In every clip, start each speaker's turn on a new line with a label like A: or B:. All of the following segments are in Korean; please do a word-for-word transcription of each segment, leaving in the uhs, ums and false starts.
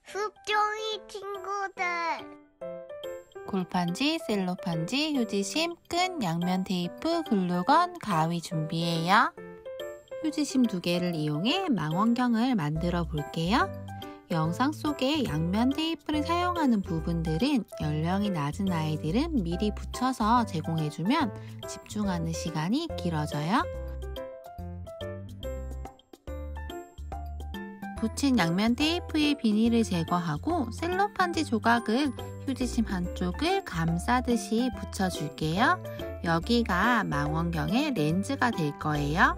A: 숲종이 친구들.
B: 골판지, 셀로판지, 휴지심, 끈, 양면 테이프, 글루건, 가위 준비해요. 휴지심 두 개를 이용해 망원경을 만들어 볼게요. 영상 속에 양면 테이프를 사용하는 부분들은 연령이 낮은 아이들은 미리 붙여서 제공해주면 집중하는 시간이 길어져요. 붙인 양면 테이프의 비닐을 제거하고 셀로판지 조각을 휴지심 한쪽을 감싸듯이 붙여줄게요. 여기가 망원경의 렌즈가 될 거예요.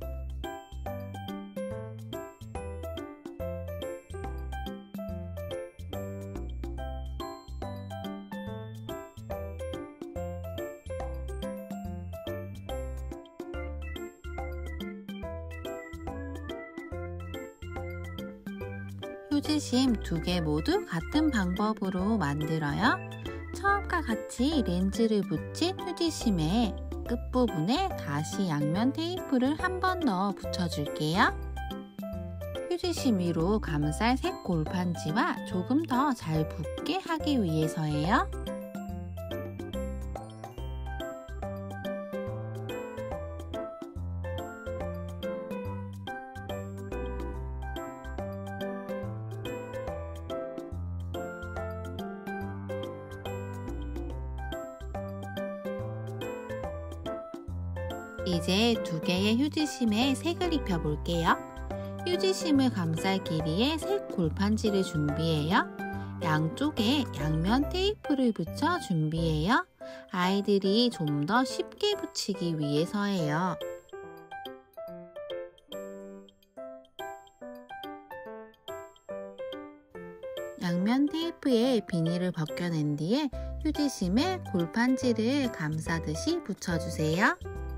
B: 휴지심 두 개 모두 같은 방법으로 만들어요. 처음과 같이 렌즈를 붙인 휴지심의 끝부분에 다시 양면 테이프를 한 번 더 붙여줄게요. 휴지심 위로 감쌀 색 골판지와 조금 더 잘 붙게 하기 위해서예요. 이제 두 개의 휴지심에 색을 입혀 볼게요. 휴지심을 감쌀 길이의 색 골판지를 준비해요. 양쪽에 양면 테이프를 붙여 준비해요. 아이들이 좀 더 쉽게 붙이기 위해서예요. 양면 테이프에 비닐을 벗겨낸 뒤에 휴지심에 골판지를 감싸듯이 붙여주세요.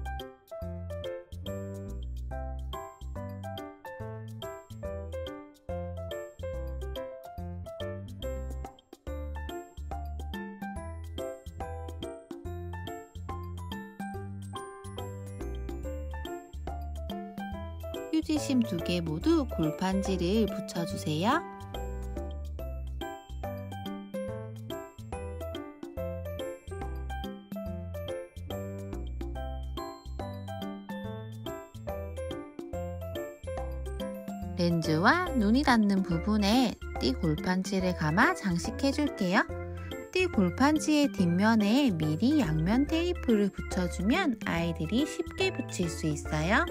B: 휴지심 두 개 모두 골판지를 붙여주세요. 렌즈와 눈이 닿는 부분에 띠 골판지를 감아 장식해 줄게요. 띠 골판지의 뒷면에 미리 양면 테이프를 붙여주면 아이들이 쉽게 붙일 수 있어요.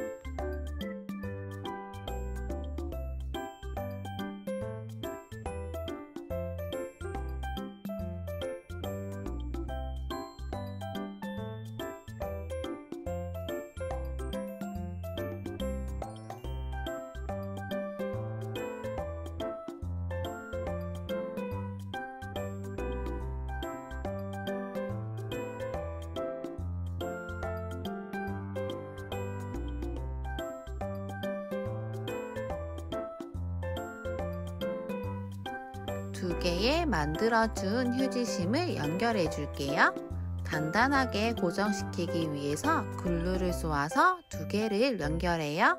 B: 두 개의 만들어준 휴지심을 연결해 줄게요. 단단하게 고정시키기 위해서 글루를 쏘아서 두 개를 연결해요.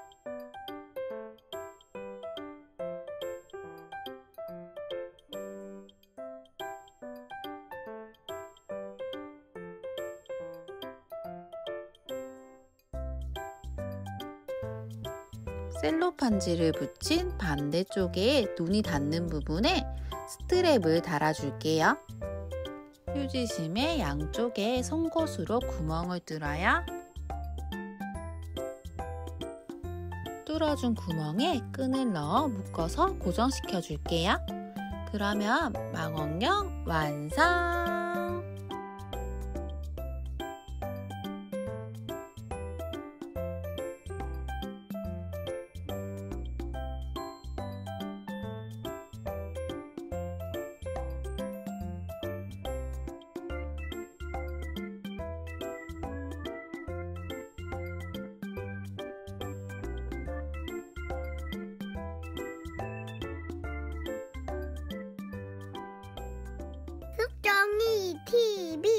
B: 셀로판지를 붙인 반대쪽에 눈이 닿는 부분에 스트랩을 달아줄게요. 휴지심의 양쪽에 송곳으로 구멍을 뚫어요. 뚫어준 구멍에 끈을 넣어 묶어서 고정시켜 줄게요. 그러면 망원경 완성!
A: 숲종이 티비